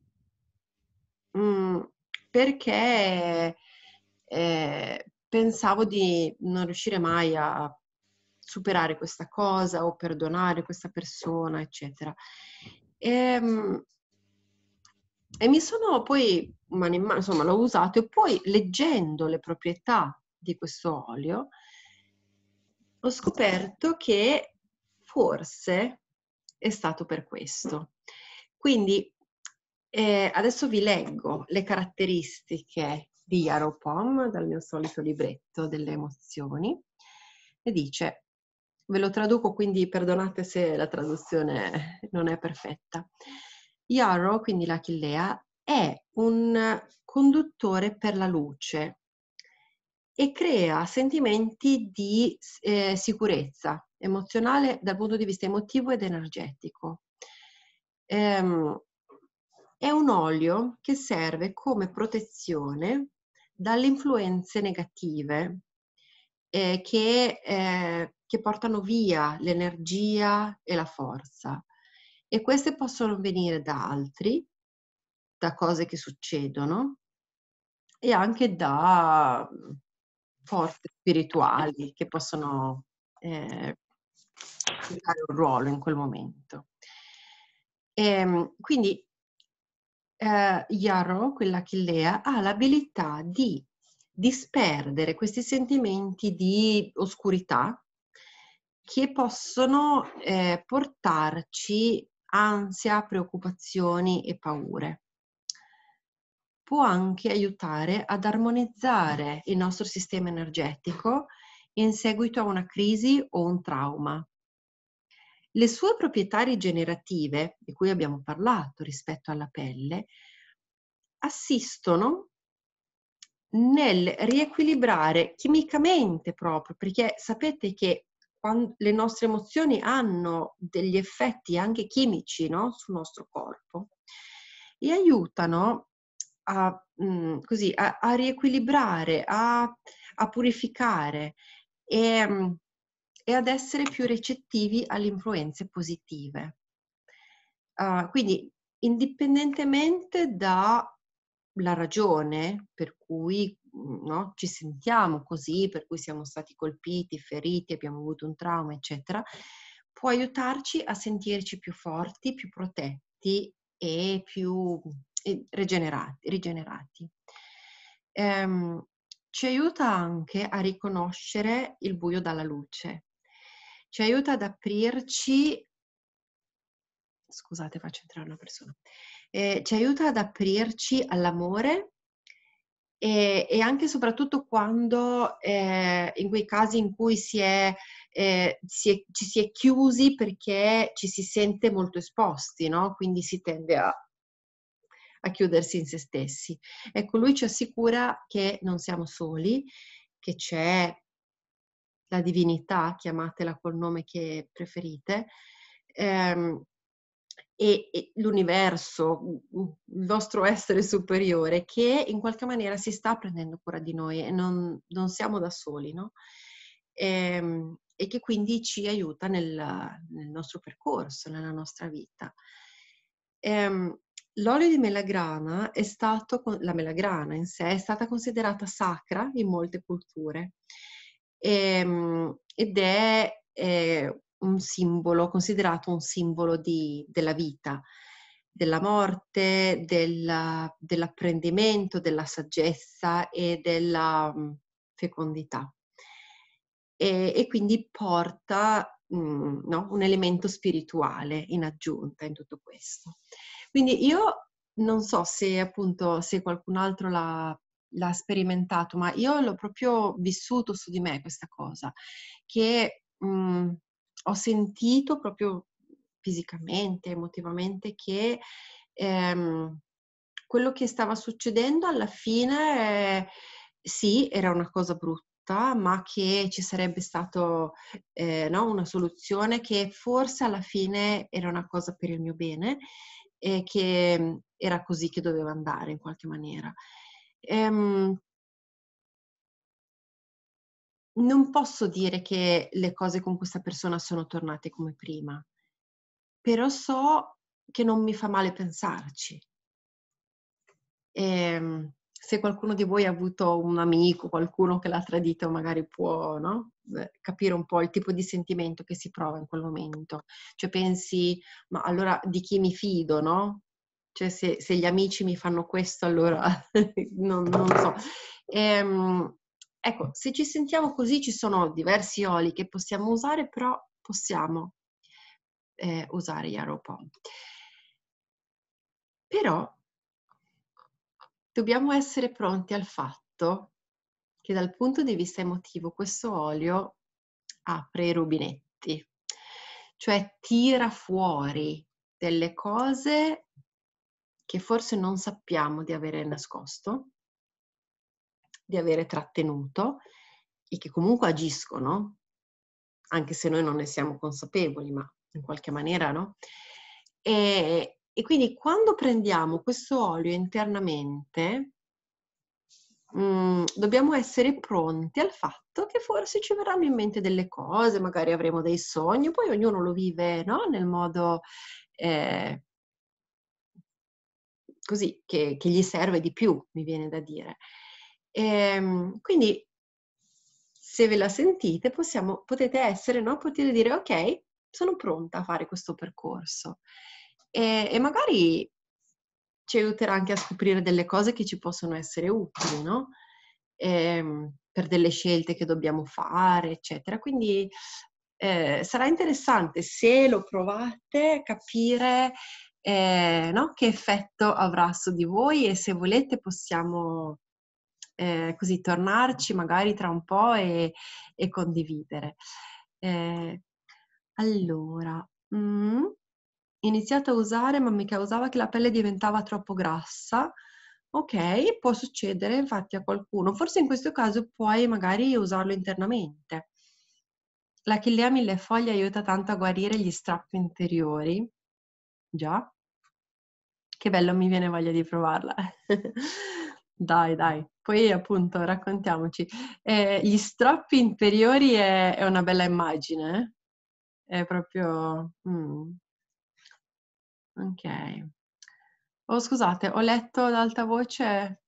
Mm, perché eh, pensavo di non riuscire mai a superare questa cosa o perdonare questa persona, eccetera. E, mm, e mi sono poi, mano in mano, insomma, l'ho usato e poi leggendo le proprietà di questo olio ho scoperto che forse è stato per questo. Quindi eh, adesso vi leggo le caratteristiche di Yarrow Pom dal mio solito libretto delle emozioni e dice ve lo traduco, quindi perdonate se la traduzione non è perfetta. Yarrow, quindi l'achillea, è un conduttore per la luce e crea sentimenti di eh, sicurezza emozionale dal punto di vista emotivo ed energetico. Ehm, è un olio che serve come protezione dalle influenze negative eh, che, eh, che portano via l'energia e la forza. E queste possono venire da altri, da cose che succedono e anche da forze spirituali che possono eh, giocare un ruolo in quel momento. E, quindi eh, Yarrow, quell'achillea, ha l'abilità di disperdere questi sentimenti di oscurità che possono eh, portarci ansia, preoccupazioni e paure. Può anche aiutare ad armonizzare il nostro sistema energetico in seguito a una crisi o un trauma. Le sue proprietà rigenerative, di cui abbiamo parlato rispetto alla pelle, assistono nel riequilibrare chimicamente proprio, perché sapete che quando le nostre emozioni hanno degli effetti anche chimici, no, sul nostro corpo e aiutano a, mh, così, a, a riequilibrare, a, a purificare e, mh, e ad essere più recettivi alle influenze positive. Uh, quindi indipendentemente dalla ragione per cui no, ci sentiamo così, per cui siamo stati colpiti, feriti, abbiamo avuto un trauma, eccetera, può aiutarci a sentirci più forti, più protetti e più rigenerati. rigenerati. Um, ci aiuta anche a riconoscere il buio dalla luce, ci aiuta ad aprirci. Scusate, faccio entrare una persona. Eh, ci aiuta ad aprirci all'amore e, e anche e soprattutto quando eh, in quei casi in cui si è, eh, si è, ci si è chiusi perché ci si sente molto esposti, no? Quindi si tende a, a chiudersi in se stessi. Ecco, lui ci assicura che non siamo soli, che c'è la divinità, chiamatela col nome che preferite, ehm, e, e l'universo, il nostro essere superiore, che in qualche maniera si sta prendendo cura di noi e non, non siamo da soli, no? E, e che quindi ci aiuta nel, nel nostro percorso, nella nostra vita. E, l'olio di melagrana è stato, la melagrana in sé è stata considerata sacra in molte culture e, ed è, è un simbolo, considerato un simbolo di, della vita, della morte, della, dell'apprendimento, della saggezza e della um, fecondità. E, e quindi porta um, no, un elemento spirituale in aggiunta in tutto questo. Quindi io non so se appunto se qualcun altro l'ha l'ha sperimentato, ma io l'ho proprio vissuto su di me questa cosa, che mh, ho sentito proprio fisicamente, emotivamente, che ehm, quello che stava succedendo alla fine eh, sì, era una cosa brutta, ma che ci sarebbe stato eh, no, una soluzione che forse alla fine era una cosa per il mio bene e che era così che doveva andare in qualche maniera. Ehm, non posso dire che le cose con questa persona sono tornate come prima, però so che non mi fa male pensarci. Ehm, se qualcuno di voi ha avuto un amico, qualcuno che l'ha tradito, magari può, no? Capire un po' il tipo di sentimento che si prova in quel momento. Cioè pensi, ma allora di chi mi fido, no? Cioè se, se gli amici mi fanno questo, allora non, non so. Ehm, ecco, se ci sentiamo così ci sono diversi oli che possiamo usare, però possiamo eh, usare Yarrow Pom. Però dobbiamo essere pronti al fatto che dal punto di vista emotivo questo olio apre i rubinetti. nascosti, cioè tira fuori delle cose che forse non sappiamo di avere nascosto, di avere trattenuto e che comunque agiscono, anche se noi non ne siamo consapevoli, ma in qualche maniera, no? E, e quindi quando prendiamo questo olio internamente, mh, dobbiamo essere pronti al fatto che forse ci verranno in mente delle cose, magari avremo dei sogni, poi ognuno lo vive, no? Nel modo eh, così che, che gli serve di più, mi viene da dire. E, quindi se ve la sentite, possiamo, potete essere, no? Potete dire, ok, sono pronta a fare questo percorso. E, e magari ci aiuterà anche a scoprire delle cose che ci possono essere utili, no? E, per delle scelte che dobbiamo fare, eccetera. Quindi eh, sarà interessante, se lo provate, capire eh, no? Che effetto avrà su di voi, e se volete possiamo eh, così tornarci magari tra un po' e, e condividere. Eh, allora, mm, iniziato a usare, ma mi causava che la pelle diventava troppo grassa. Ok, può succedere infatti a qualcuno. Forse in questo caso puoi magari usarlo internamente. La Chilea millefoglie aiuta tanto a guarire gli strappi interiori. Già. Che bello, mi viene voglia di provarla. Dai, dai. Poi appunto raccontiamoci. Eh, gli strappi interiori è, è una bella immagine. eh? È proprio... mm. Ok. Oh, scusate, ho letto ad alta voce...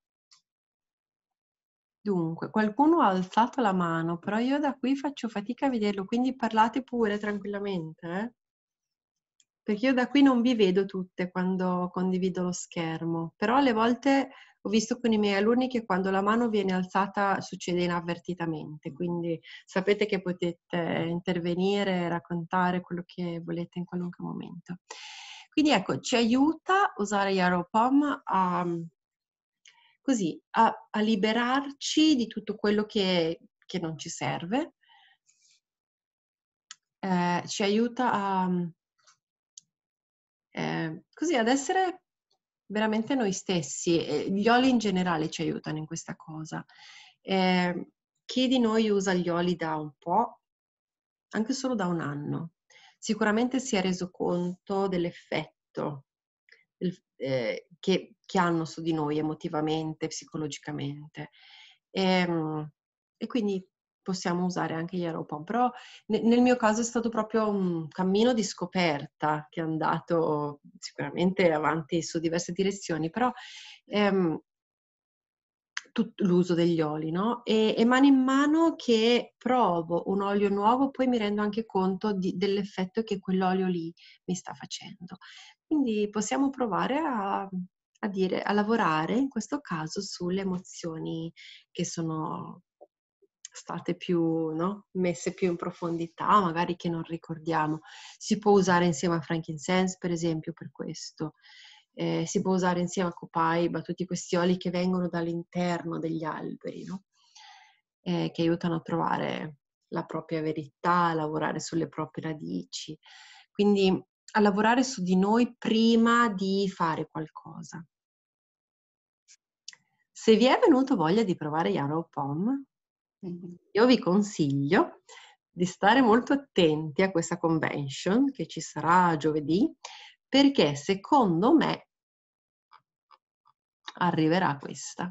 Dunque, qualcuno ha alzato la mano, però io da qui faccio fatica a vederlo, quindi parlate pure tranquillamente, eh? Perché io da qui non vi vedo tutte quando condivido lo schermo, però alle volte ho visto con i miei alunni che quando la mano viene alzata succede inavvertitamente, quindi sapete che potete intervenire, raccontare quello che volete in qualunque momento. Quindi ecco, ci aiuta usare Yaropom a, così, a, a liberarci di tutto quello che, che non ci serve, eh, ci aiuta a... Eh, così ad essere veramente noi stessi. Eh, gli oli in generale ci aiutano in questa cosa. Eh, chi di noi usa gli oli da un po', anche solo da un anno, sicuramente si è reso conto dell'effetto del- eh, che, che hanno su di noi emotivamente, psicologicamente. E, e quindi possiamo usare anche gli Aeropom, però ne- nel mio caso è stato proprio un cammino di scoperta che è andato sicuramente avanti su diverse direzioni, però ehm, tut- l'uso degli oli, no? E, e mano in mano che provo un olio nuovo, poi mi rendo anche conto di- dell'effetto che quell'olio lì mi sta facendo. Quindi possiamo provare a, a dire, a lavorare in questo caso sulle emozioni che sono state più, no? Messe più in profondità, magari che non ricordiamo. Si può usare insieme a frankincense, per esempio, per questo. Eh, si può usare insieme a copaiba, tutti questi oli che vengono dall'interno degli alberi, no? Eh, che aiutano a trovare la propria verità, a lavorare sulle proprie radici. Quindi a lavorare su di noi prima di fare qualcosa. Se vi è venuto voglia di provare Yaropom, io vi consiglio di stare molto attenti a questa convention che ci sarà giovedì, perché secondo me arriverà questa,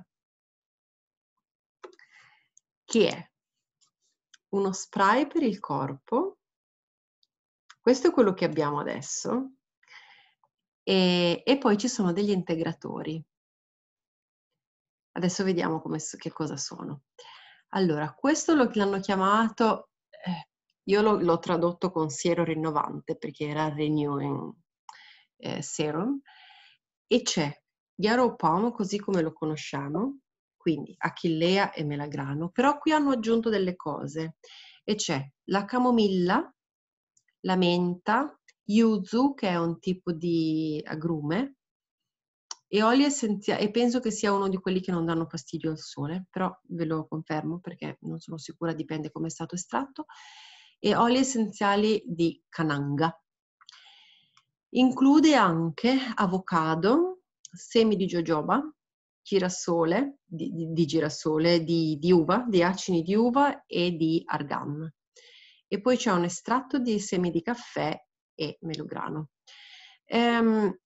che è uno spray per il corpo. Questo è quello che abbiamo adesso, e, e poi ci sono degli integratori. Adesso vediamo come, che cosa sono. Allora, questo lo, l'hanno chiamato, eh, io lo, l'ho tradotto con siero rinnovante perché era Renewing eh, Serum, e c'è Yaropom così come lo conosciamo, quindi achillea e melagrano, però qui hanno aggiunto delle cose, e c'è la camomilla, la menta, yuzu, che è un tipo di agrume, e oli essenziali, e penso che sia uno di quelli che non danno fastidio al sole, però ve lo confermo perché non sono sicura, dipende come è stato estratto, e oli essenziali di cananga. Include anche avocado, semi di jojoba, girasole, di, di, di girasole, di, di uva, di acini di uva e di argan. E poi c'è un estratto di semi di caffè e melograno. Ehm,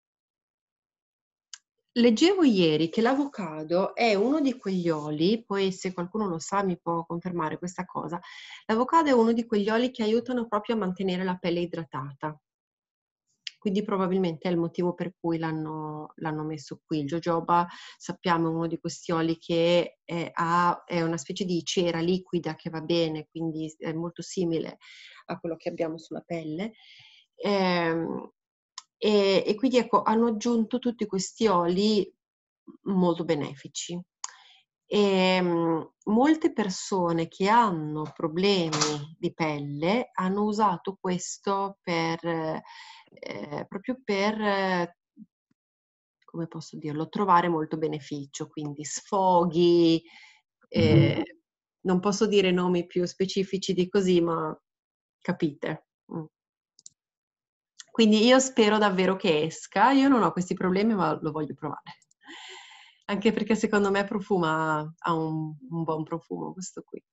leggevo ieri che l'avocado è uno di quegli oli, poi se qualcuno lo sa mi può confermare questa cosa, l'avocado è uno di quegli oli che aiutano proprio a mantenere la pelle idratata. Quindi probabilmente è il motivo per cui l'hanno, l'hanno messo qui. Il jojoba, sappiamo, è uno di questi oli che è, ha, è una specie di cera liquida che va bene, quindi è molto simile a quello che abbiamo sulla pelle. Ehm, e, e quindi ecco, hanno aggiunto tutti questi oli molto benefici. E, um, molte persone che hanno problemi di pelle hanno usato questo per, eh, proprio per, eh, come posso dirlo, trovare molto beneficio, quindi sfoghi, eh, mm. non posso dire nomi più specifici di così, ma capite. Mm. Quindi io spero davvero che esca, io non ho questi problemi ma lo voglio provare. Anche perché secondo me profuma, ha un, un buon profumo questo qui.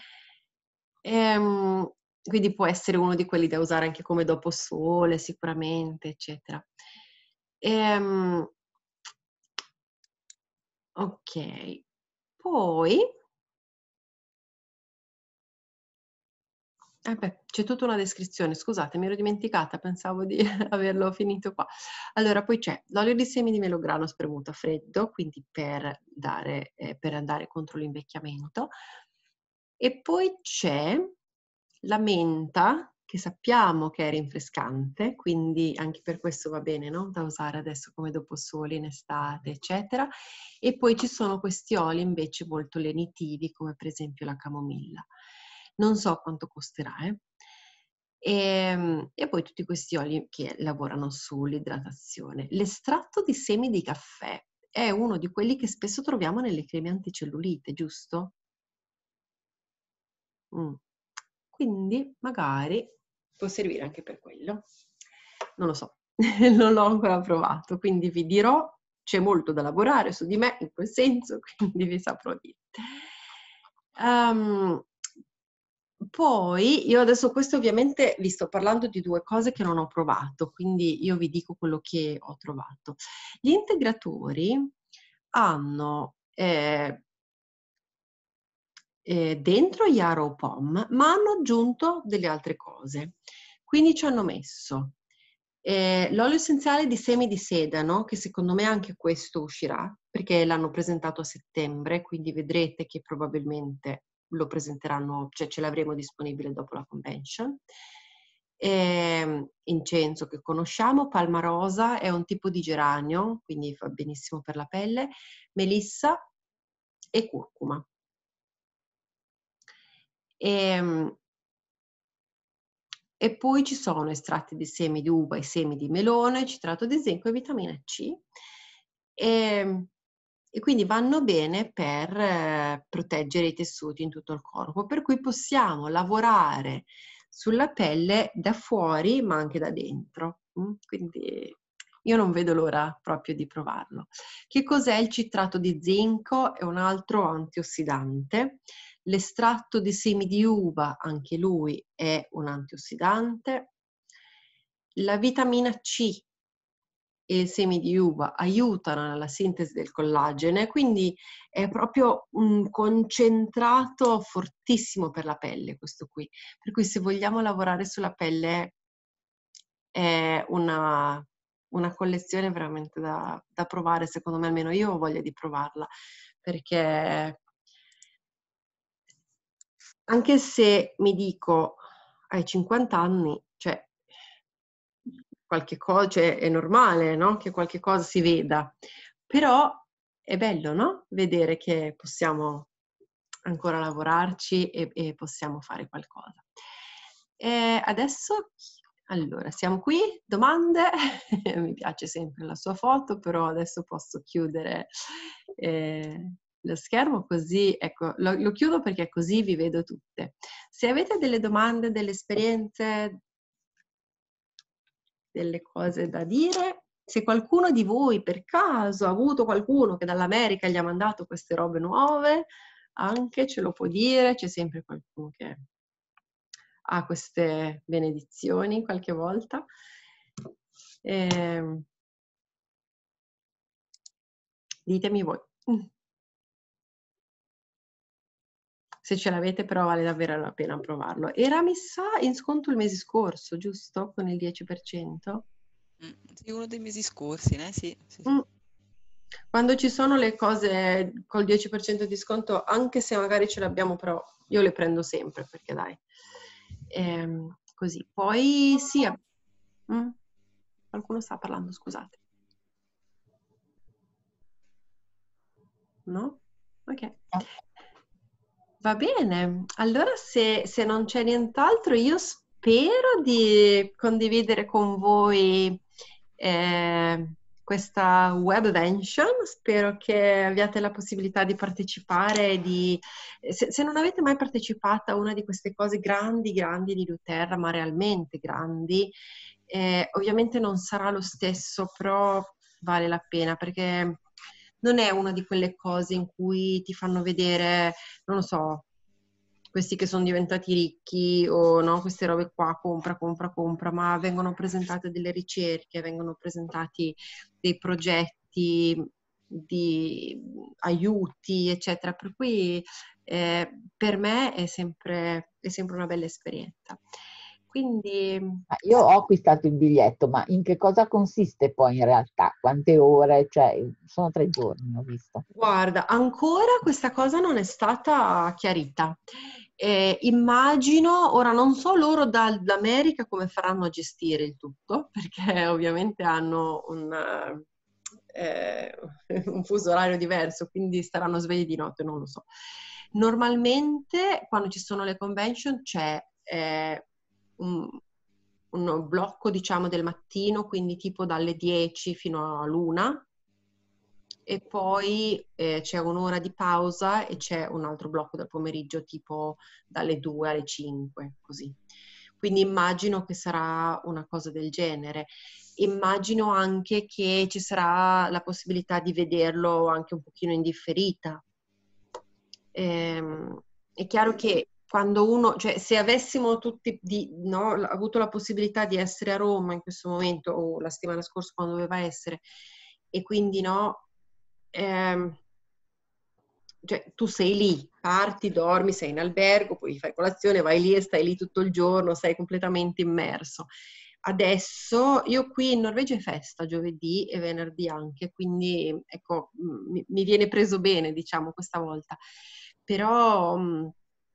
Ehm, quindi può essere uno di quelli da usare anche come dopo sole, sicuramente, eccetera. Ehm, ok, poi... Eh beh, c'è tutta una descrizione, scusate, mi ero dimenticata, pensavo di averlo finito qua. Allora, poi c'è l'olio di semi di melograno spremuto a freddo, quindi per, dare, eh, per andare contro l'invecchiamento. E poi c'è la menta, che sappiamo che è rinfrescante, quindi anche per questo va bene, no? Da usare adesso come doposole in estate, eccetera. E poi ci sono questi oli invece molto lenitivi, come per esempio la camomilla. Non so quanto costerà, eh? E, e poi tutti questi oli che lavorano sull'idratazione. L'estratto di semi di caffè è uno di quelli che spesso troviamo nelle creme anticellulite, giusto? Mm. Quindi magari può servire anche per quello. Non lo so, non l'ho ancora provato, quindi vi dirò, c'è molto da lavorare su di me in quel senso, quindi vi saprò dire. Um, Poi, io adesso questo ovviamente vi sto parlando di due cose che non ho provato, quindi io vi dico quello che ho trovato. Gli integratori hanno eh, eh, dentro gli Yarrow Pom, ma hanno aggiunto delle altre cose. Quindi ci hanno messo eh, l'olio essenziale di semi di sedano, che secondo me anche questo uscirà, perché l'hanno presentato a settembre, quindi vedrete che probabilmente lo presenteranno, cioè ce l'avremo disponibile dopo la convention. E, incenso che conosciamo, palmarosa è un tipo di geranio, quindi fa benissimo per la pelle, melissa e curcuma. E, e poi ci sono estratti di semi di uva e semi di melone, citrato di zinco e vitamina C. E, e quindi vanno bene per eh, proteggere i tessuti in tutto il corpo, per cui possiamo lavorare sulla pelle da fuori ma anche da dentro. Quindi io non vedo l'ora proprio di provarlo. Che cos'è il citrato di zinco? È un altro antiossidante. L'estratto di semi di uva, anche lui è un antiossidante. La vitamina C e i semi di uva aiutano nella sintesi del collagene, quindi è proprio un concentrato fortissimo per la pelle questo qui. Per cui se vogliamo lavorare sulla pelle è una, una collezione veramente da, da provare, secondo me, almeno io ho voglia di provarla, perché anche se mi dico hai cinquanta anni, cioè qualche cosa, cioè è normale, no? Che qualche cosa si veda, però è bello, no? Vedere che possiamo ancora lavorarci e, e possiamo fare qualcosa. E adesso, allora, siamo qui, domande, mi piace sempre la sua foto, però adesso posso chiudere eh, lo schermo così, ecco, lo, lo chiudo perché così vi vedo tutte. Se avete delle domande, delle esperienze, delle cose da dire, se qualcuno di voi per caso ha avuto qualcuno che dall'America gli ha mandato queste robe nuove, anche ce lo può dire, c'è sempre qualcuno che ha queste benedizioni qualche volta. Eh, ditemi voi. Se ce l'avete, però vale davvero la pena provarlo. Era, mi sa, in sconto il mese scorso, giusto? Con il dieci per cento? Mm, sì, uno dei mesi scorsi, né? Sì, sì, sì. Mm. Quando ci sono le cose col dieci per cento di sconto, anche se magari ce l'abbiamo, però io le prendo sempre, perché dai. Ehm, così. Poi sì. Mm? Qualcuno sta parlando, scusate. No? Ok. Va bene, allora se, se non c'è nient'altro io spero di condividere con voi eh, questa webvention, spero che abbiate la possibilità di partecipare, di, se, se non avete mai partecipato a una di queste cose grandi, grandi di Luterra, ma realmente grandi, eh, ovviamente non sarà lo stesso, però vale la pena perché non è una di quelle cose in cui ti fanno vedere, non lo so, questi che sono diventati ricchi o no, queste robe qua, compra, compra, compra, ma vengono presentate delle ricerche, vengono presentati dei progetti di aiuti, eccetera. Per cui eh, per me è sempre, è sempre una bella esperienza. Quindi io ho acquistato il biglietto, ma in che cosa consiste poi in realtà? Quante ore? Cioè, sono tre giorni, ho visto. guarda, ancora questa cosa non è stata chiarita. Eh, immagino, ora non so loro dall'America come faranno a gestire il tutto, perché ovviamente hanno un, eh, un fuso orario diverso, quindi staranno svegli di notte, non lo so. Normalmente quando ci sono le convention c'è eh, un, un blocco, diciamo, del mattino, quindi tipo dalle dieci fino all'una, e poi eh, c'è un'ora di pausa e c'è un altro blocco del pomeriggio tipo dalle due alle cinque, così. Quindi immagino che sarà una cosa del genere. Immagino anche che ci sarà la possibilità di vederlo anche un pochino in differita. Ehm, è chiaro che quando uno, cioè se avessimo tutti di, no, avuto la possibilità di essere a Roma in questo momento o la settimana scorsa quando doveva essere, e quindi no, ehm, cioè tu sei lì, parti, dormi, sei in albergo, poi fai colazione, vai lì e stai lì tutto il giorno, sei completamente immerso. Adesso io qui in Norvegia è festa giovedì e venerdì anche, quindi ecco, mi, mi viene preso bene, diciamo, questa volta. Però mh,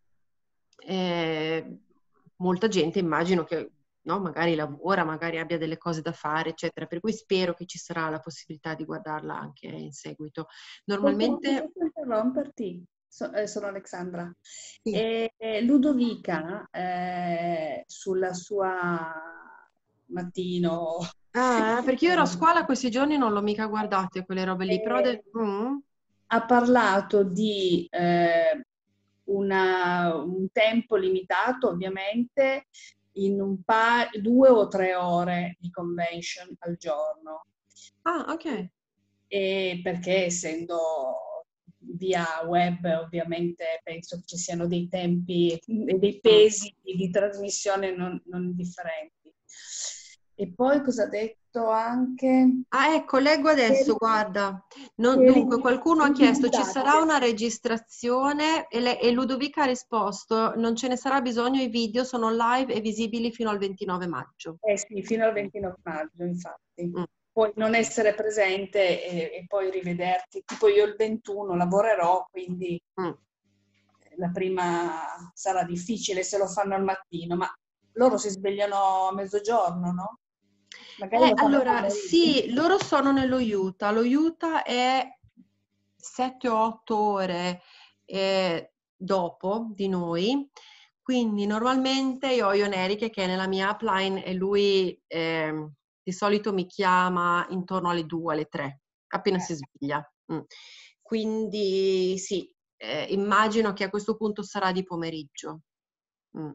eh, molta gente immagino che no, magari lavora, magari abbia delle cose da fare, eccetera. Per cui spero che ci sarà la possibilità di guardarla anche in seguito. Normalmente... Posso interromperti? So, eh, sono Alexandra. Sì. E, e Ludovica, eh, sulla sua mattino... Ah, perché io ero a scuola questi giorni, non l'ho mica guardate quelle robe lì, però... De- mm. Ha parlato di eh, una, un tempo limitato, ovviamente, in un pa- due o tre ore di convention al giorno. Ah, ok. E perché essendo via web, ovviamente penso che ci siano dei tempi e dei pesi di trasmissione non, non differenti. E poi cosa ha detto anche? Ah, ecco, leggo adesso, guarda. Non- Che dunque, qualcuno ha chiesto, ci risultate. sarà una registrazione? E, le- e Ludovica ha risposto, non ce ne sarà bisogno, i video sono live e visibili fino al ventinove maggio. Eh sì, fino al ventinove maggio, infatti. Mm. Puoi non essere presente e, e poi rivederti. Tipo io il ventuno lavorerò, quindi Mm. la prima sarà difficile se lo fanno al mattino, ma loro si svegliano a mezzogiorno, no? Magari Eh, lo fanno al allora, pomeriggio. sì, loro sono nello Utah. Lo Utah è sette o otto ore eh, dopo di noi, quindi normalmente io ho Ioneriche che è nella mia upline e lui eh, di solito mi chiama intorno alle due, alle tre, appena si sveglia. Mm. quindi sì, eh, immagino che a questo punto sarà di pomeriggio. Mm.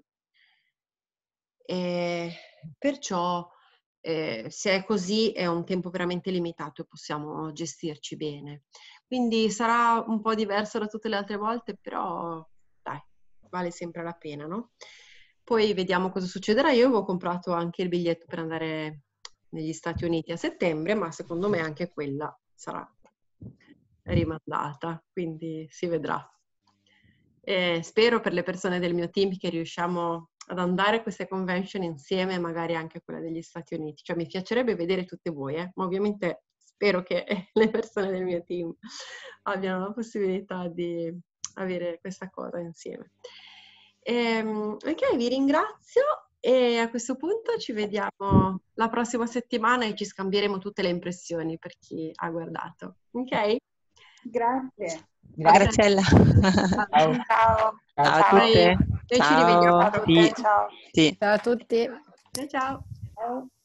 E perciò eh, se è così è un tempo veramente limitato e possiamo gestirci bene. Quindi sarà un po' diverso da tutte le altre volte, però dai, vale sempre la pena, no? Poi vediamo cosa succederà. Io avevo comprato anche il biglietto per andare negli Stati Uniti a settembre, ma secondo me anche quella sarà rimandata, quindi si vedrà. E spero per le persone del mio team che riusciamo ad andare a queste convention insieme, magari anche a quella degli Stati Uniti. Cioè mi piacerebbe vedere tutte voi, eh? Ma ovviamente spero che le persone del mio team abbiano la possibilità di avere questa cosa insieme. Ehm, ok, vi ringrazio e a questo punto ci vediamo la prossima settimana e ci scambieremo tutte le impressioni per chi ha guardato. Ok? Grazie. Grazie. Graziella. Ciao. Ciao. Ciao a Ciao. tutte. Noi ci rivediamo. Ciao. Ciao a Sì. tutte, ciao. Sì. Ciao a tutti. Ciao ciao. Ciao.